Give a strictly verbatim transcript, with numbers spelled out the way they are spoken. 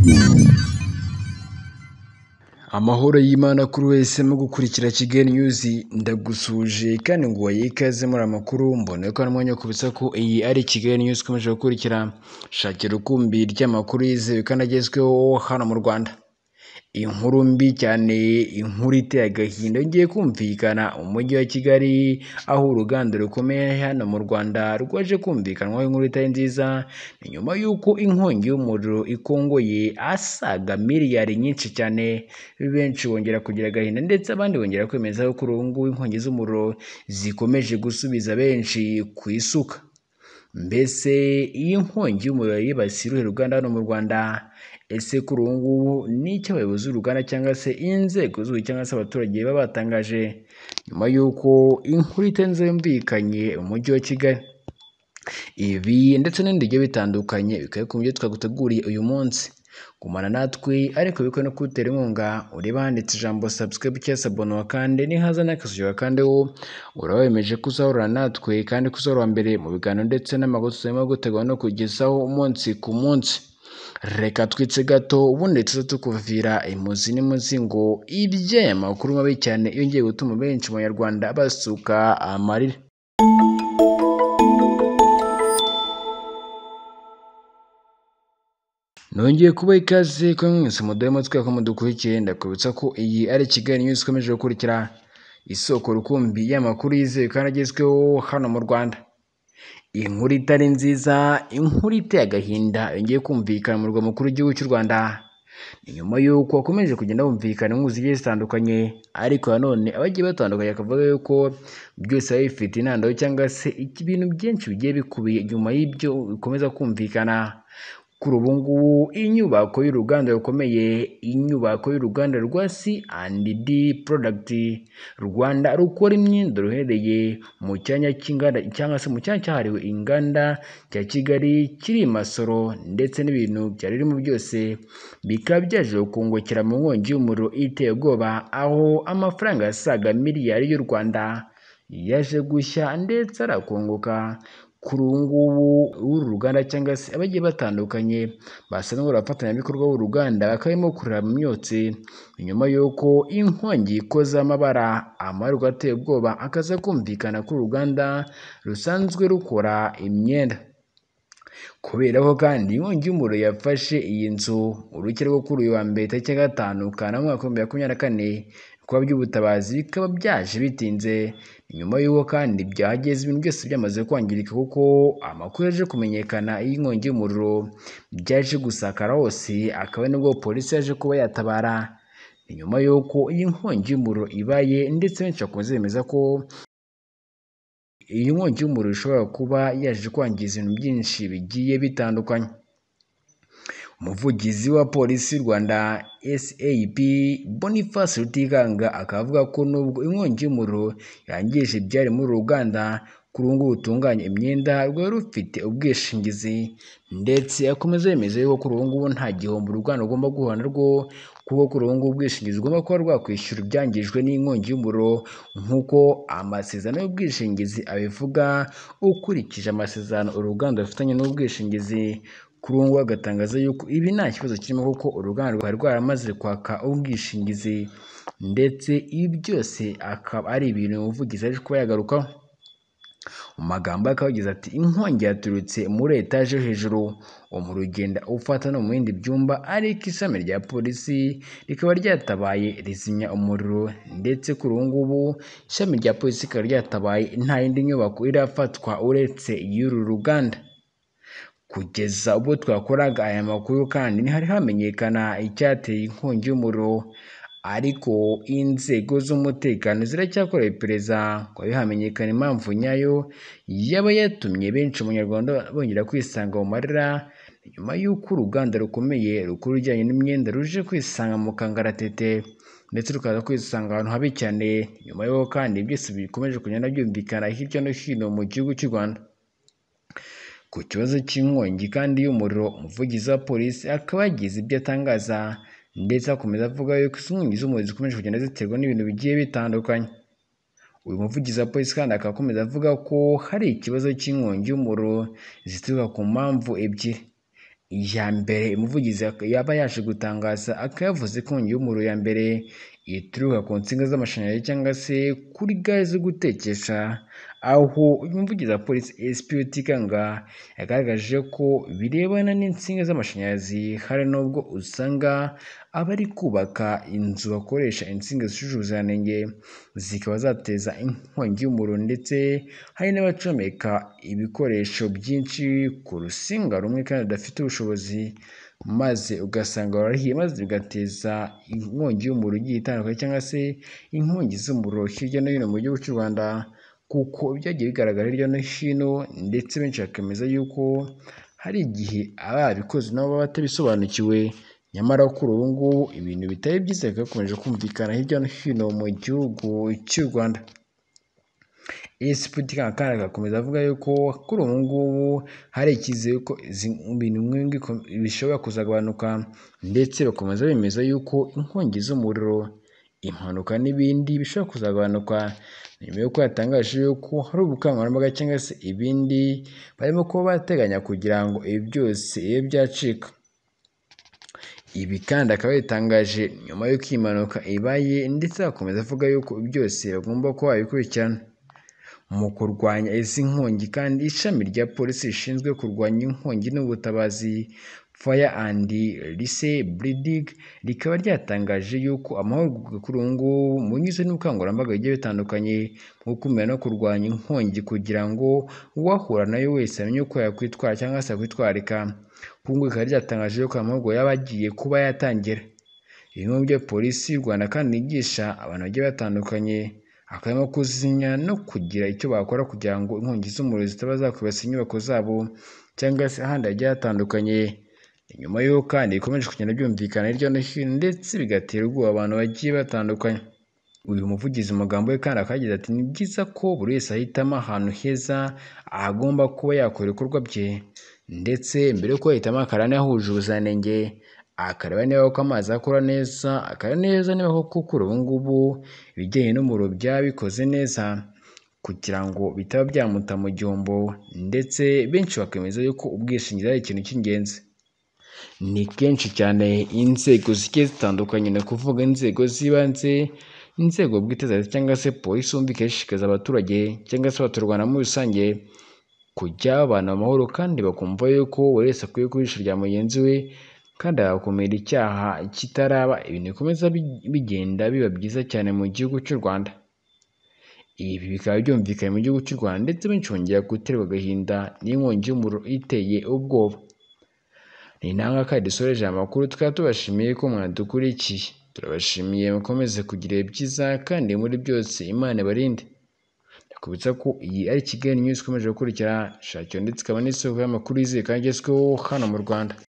Amahoro y'Imana kuri wese mu gukurikira Kigali News, ndagusuje kandi nguhaye ikaze muri amakuru. Mbona ko namwe kubitsa ko iyi ari Kigali News ikomeje gukurikira shakira ukumbi ry'amakuru yizewe kandi agezweho hano mu Rwanda. Inkuru mbi cyane, inkuru iteye agahinda ngiye kumvikana umujyi wa Kigali, aho uruganda rukomeye hano mu Rwanda rwaje kumvikanwaho inkuru itari nziza. Ni nyuma y'uko inkongi y'umuriro ikongoye asaga miliyari nyinshi cyane, benshi bongera kugira agahinda ndetse abandi bongera kwemeza ko kuri ubu ngubu inkongi z'umuriro zikomeje gusubiza benshi ku isuka. Mbese iyi nkongi y'umuriro yibasiye uruhe ruganda hano mu Rwanda? Ese kuri ubu ngubu ni icyo abayobozi b'uruganda cyangwa se inzego z'ubuyobozi cyangwa se abaturage baba batangaje nyuma y'uko inkuru itenze yumvikanye mu mujyi wa Kigali? Ibi ndetse n'ibindi bigiye bitandukanye bikaba ku byo twaguteguriye uyu munsi. Gumana natwe ariko bikwiye no kutera inkunga, ureba handitse ijambo subscribe cyangwa se abonwa kandi nihaza n'akasuyo kandi wo uraba wemeje kuzahorana natwe kandi kuzahora mbere mu biganiro ndetse n'amakuru turimo gutegura no kugezaho umunsi ku munsi. Reka twitse gato ubundi tuza tukuvira imuzi n'imuzi ngo iby'aya makuru mabi cyane yongeye gutuma benshi mu Banyarwanda basuka amarira. Nongeye kuba ikaze ko mwese mudahema twako mudukurikiye, ndakubitsa ko iyi ari Kigali News ikomeje gukurikira isoko rukumbi y'amakuru yizewe kandi agezweho hano mu Rwanda. Inkuru itari nziza, inkuru iteye agahinda yongeye kumvikana mu murwa mukuru w'igihugu cy'u Rwanda. Ni nyuma y'uko hakomeje kugenda humvikana inkuru zigiye zitandukanye, ariko nanone abagiye batandukanye bakavuga yuko byose biba bifite intandaro cyangwa se ibintu byinshi bigiye bikubiye nyuma y'ibyo bikomeza kumvikana. Kuri ubu ngubu inyubako y'uruganda rukomeye, inyubako y'uruganda rwa C and D Product Rwanda rukora imyenda ruhereye mu cyanya cy'inganda cyangwa se mu cyanya cyahariwe inganda cya Kigali kiri i Masoro, ndetse n'ibintu byari birimo byose bikaba byaje gukungukira mu nkongi y'umuriro iteye ubwoba, aho amafaranga yasaga miliyari y'u Rwanda yaje gushya ndetse arakunguka. Kuri ubu ngubu uru ruganda cyangwa se abagiye batandukanye basanzwe barafatanyabikorwa b'uruganda bakarimo kurira mu myotsi nyuma y'uko inkongi ikoze amabara amaruka ateye ubwoba akaza kumvikana ku ruganda rusanzwe rukora imyenda. Kubera ko kandi inkongi y'umuriro yafashe iyi nzu uruke rwo kuri uyu wa mbere tariki ya gatanu Kanama umwaka w'ibihumbi bibiri na makumyabiri na kane, kuba by'ubutabazi bikaba byaje bitinze nyuma y'uko kandi byageze ibintu byose byamaze kwangirika, kuko amakuru yaje kumenyekana y'inkongi y'umuriro byaje gusakara hose, akaba nibwo polisi yaje kuba yatabara. Ni nyuma y'uko iyi nkongi y'umuriro ibaye ndetse benshi bakomeza bemeza ko iyi nkongi y'umuriro ishobora kuba yaje kwangiza ibintu byinshi bigiye bitandukanye. Umuvugizi wa polisi y'u Rwanda S A P Boniface Rutikanga akavuga ko nubwo inkongi y'umuriro yangije ibyari muri uru ruganda, kuri ubu ngubu rutunganya imyenda rwari rufite ubwishingizi, ndetse akomeza yemeza yuko kuri ubu ngubu nta gihombo uruganda rugomba guhura narwo, kuko kuri ubu ngubu ubwishingizi bugomba kuba rwakwishyura ibyangijwe n'inkongi y'umuriro nk'uko amasezerano y'ubwishingizi abivuga. Ukurikije amasezerano uruganda rufitanye n'ubwishingizi, kuri ubu ngubu agatangaza yuko ibi nta kibazo kirimo kuko uruganda rwari rwaramaze kwaka ubwishingizi, ndetse ibi byose akaba ari ibintu umuvugizi aje kuba yagarukaho. Mu magambo akaba yagize ati inkongi yaturutse muri etaje yo hejuru, umuriro ugenda ufata no mu bindi byumba, ariko ishami rya polisi rikaba ryatabaye rizimya umuriro, ndetse kuri ubu ngubu ishami rya polisi rikaba ryatabaye nta yindi nyubako irafatwa uretse y'uru ruganda. Kugeza ubwo twakoraga aya makuru kandi ntihari hamenyekana icyateye inkongi y'umuriro, ariko inzego z'umutekano ziracyakora iperereza ngo habe hamenyekana impamvu nyayo yaba yatumye benshi mu Banyarwanda bongera kwisanga mu marira nyuma y'uko uruganda rukomeye rukora ibijyanye n'imyenda ruje kwisanga mu kangaratete, ndetse rukaza kwisanga ahantu habi cyane nyuma y'uko kandi byose bikomeje kugenda byumvikana hirya no hino mu gihugu cy'u Rwanda. Ku kibazo cy'inkongi kandi y'umuriro, umuvugizi wa polisi akaba yagize ibyo atangaza, ndetse akomeza avuga yuko inkongi z'umuriro zikomeje kugenda ziterwa n'ibintu bigiye bitandukanye. Uyu muvugizi wa polisi kandi akaba akomeza avuga ko hari ikibazo cy'inkongi y'umuriro zituruka ku mpamvu ebyiri. iya mbere umuvugizi yaba yaje gutangaza akaba yavuze ko inkongi y'umuriro ya mbere ituruka ku nsinga z'amashanyarazi cyangwa se kuri gaze zo gutekesha, aho umuvugizi wa polisi S P Rutikanga yagaragaje ko birebana n'insinga z'amashanyarazi hari n'ubwo usanga abari kubaka inzu bakoresha insinga zujuje ubuziranenge zikaba zateza inkongi y'umuriro, ndetse hari n'abacomeka ibikoresho byinshi ku rusinga rumwe kandi badafite ubushobozi, maze ugasanga barahiye maze bigateza inkongi y'umuriro igiye itandukanye cyangwa se inkongi z'umuriro hirya no hino mu gihugu cy'u Rwanda, kuko byagiye bigaragara hirya no hino, ndetse benshi bakemeza yuko hari igihe ababikoze nabo baba batabisobanukiwe, nyamara kuri ubu ngubu ibintu bitari byiza bikomeje kumvikana hirya no hino mu gihugu cy'u Rwanda. S P Rutikanga kandi agakomeza avuga yuko kuri ubu ngubu hari icyizere ko ibintu nk'ibi bishobora kuzagabanuka, ndetse bakomeza bemeza yuko inkongi z'umuriro, impanuka n'ibindi bishobora kuzagabanuka, nyuma y'uko yatangaje yuko hari ubukangurambaga cyangwa se ibindi barimo kuba bateganya kugira ngo ibi byose bibe byacika. Ibi kandi akaba yabitangaje nyuma y'uko iyi mpanuka ibaye, ndetse akomeza avuga yuko byose bagomba kuba babikurikirana mu kurwanya izi nkongi. Kandi ishami rya polisi rishinzwe kurwanya inkongi n'ubutabazi Fire and Rescue Bureau rikaba ryatangaje yuko amahugurwa kuri ubu ngubu mu nyuze n'ubukangurambaga bigiye bitandukanye mu gukumira no kurwanya inkongi, kugira ngo uwahura nayo wese amenye uko yakwitwara cyangwa se yakwitwarika. Kuri ubu rikaba ryatangaje yuko amahugurwa yaba agiye kuba yatangira. Bimwe mu byo polisi y'u Rwanda kandi yigisha abantu bagiye batandukanye akarimo kuzimya no kugira icyo bakora kugira ngo inkongi z'umuriro zitaba zakwibasira inyubako zabo cyangwa se ahandi hagiye hatandukanye. Nyuma y'uko kandi bikomeje kugenda byumvikana hirya no hino, ndetse bigatera ubwoba abantu bagiye batandukanye. Uyu muvugizi mu magambo ye kandi akagize ati ni byiza ko buri wese ahitamo ahantu heza agomba kuba yakora ibikorwa bye, ndetse mbere yo kuhitamo akarane yahuje ubuziranenge, akareba niba koko amazi akora neza, akareba neza niba koko kuri ubu ngubu ibijyanye n'umuriro byaba bikoze neza, kugira ngo bitaba byamuta mu gihombo. Ndetse benshi bakemeza yuko ubwishingizi ari ikintu cy'ingenzi. Ni kenshi cyane inzego zigiye zitandukanye, ni ukuvuga inzego z'ibanze, inzego bwite za leta cyangwa se polisi, bumvikana ishishikariza abaturage cyangwa se abaturarwanda muri rusange kujya babana amahoro, kandi bakumva yuko buri wese akwiye kuba ijisho rya mugenzi we, kandi agakumira icyaha kitaraba. Ibintu bikomeza bigenda biba byiza cyane mu gihugu cy'u Rwanda. Ibi bikaba byumvikanye mu gihugu cy'u Rwanda, ndetse benshi bongera guterwa agahinda n'inkongi y'umuriro iteye ubwoba. Ni nanga kandi dusoreje amakuru, tukaba tubashimiye ko mwadukurikiye. Turabashimiye, mukomeze kugira ibihe byiza kandi muri byose Imana ibarinde. Ndakubitsa ko iyi ari Kigali News ikomeje gukurikira shakiro, ndetse ikaba n'isoko y'amakuru yizewe kandi agezweho hano mu Rwanda.